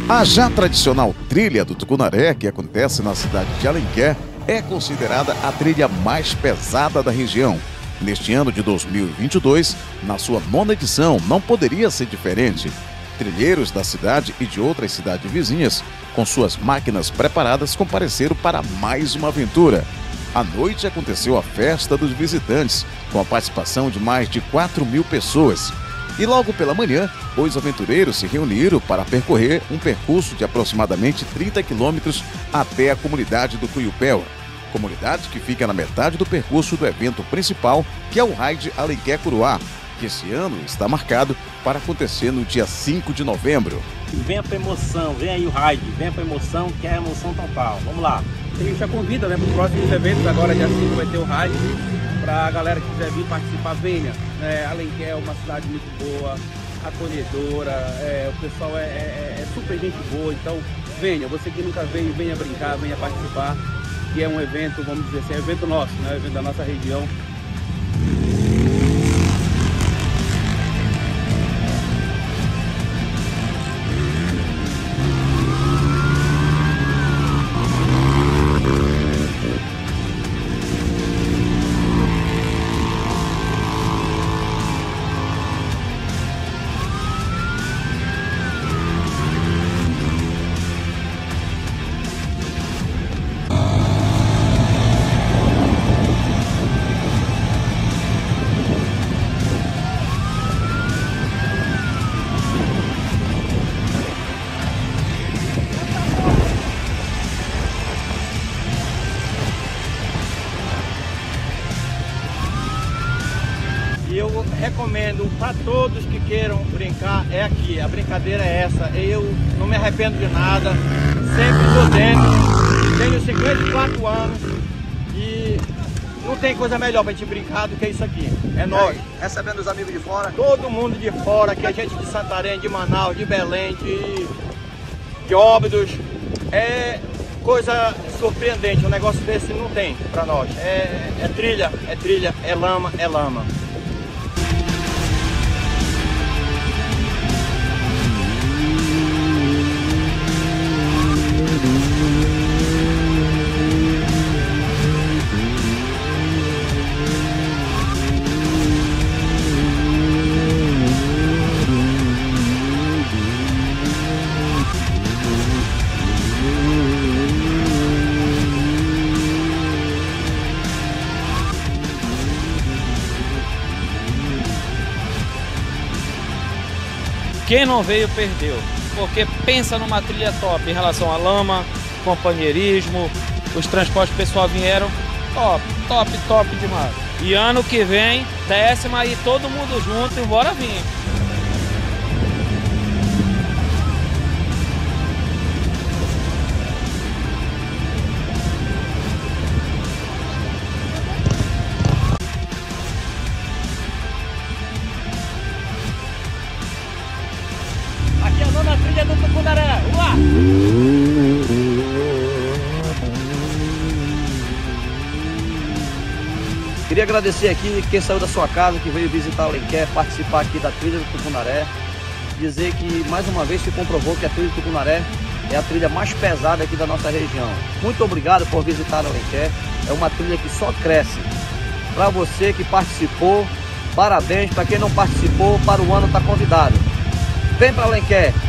A já tradicional trilha do Tucunaré, que acontece na cidade de Alenquer, é considerada a trilha mais pesada da região. Neste ano de 2022, na sua 9ª edição, não poderia ser diferente. Trilheiros da cidade e de outras cidades vizinhas, com suas máquinas preparadas, compareceram para mais uma aventura. À noite aconteceu a festa dos visitantes, com a participação de mais de 4.000 pessoas. E logo pela manhã, os aventureiros se reuniram para percorrer um percurso de aproximadamente 30 quilômetros até a comunidade do Cuiupéua. Comunidade que fica na metade do percurso do evento principal, que é o Raid Alenquer Curuá, que esse ano está marcado para acontecer no dia 5 de novembro. Venha para emoção, vem aí o Raid, venha para emoção, que é a emoção total. Vamos lá. A gente já convida, para os próximos eventos, agora dia 5 vai ter o Raid. Para a galera que quiser vir participar, venha. Alenquer é uma cidade muito boa, acolhedora, o pessoal é super gente boa, então venha. Você que nunca veio, venha brincar, venha participar, que é um evento, vamos dizer assim, é um evento nosso, né? Um evento da nossa região. E eu recomendo para todos que queiram brincar, é aqui, a brincadeira é essa. Eu não me arrependo de nada, sempre estou dentro, tenho 54 anos e não tem coisa melhor para a gente brincar do que isso aqui. É nós. Recebendo os amigos de fora? Todo mundo de fora, que é gente de Santarém, de Manaus, de Belém, de Óbidos. É coisa surpreendente, um negócio desse não tem para nós. É trilha, é lama, é lama. Quem não veio, perdeu, porque pensa numa trilha top em relação à lama, companheirismo, os transportes pessoal vieram, top demais. E ano que vem, 10ª aí, todo mundo junto e bora vir. Aqui é a 9ª trilha do Tucunaré, vamos lá! Queria agradecer aqui quem saiu da sua casa, que veio visitar Alenquer, participar aqui da trilha do Tucunaré. Dizer que mais uma vez se comprovou que a trilha do Tucunaré é a trilha mais pesada aqui da nossa região. Muito obrigado por visitar Alenquer, é uma trilha que só cresce. Para você que participou, parabéns. Para quem não participou, para o ano está convidado. Vem para Alenquer,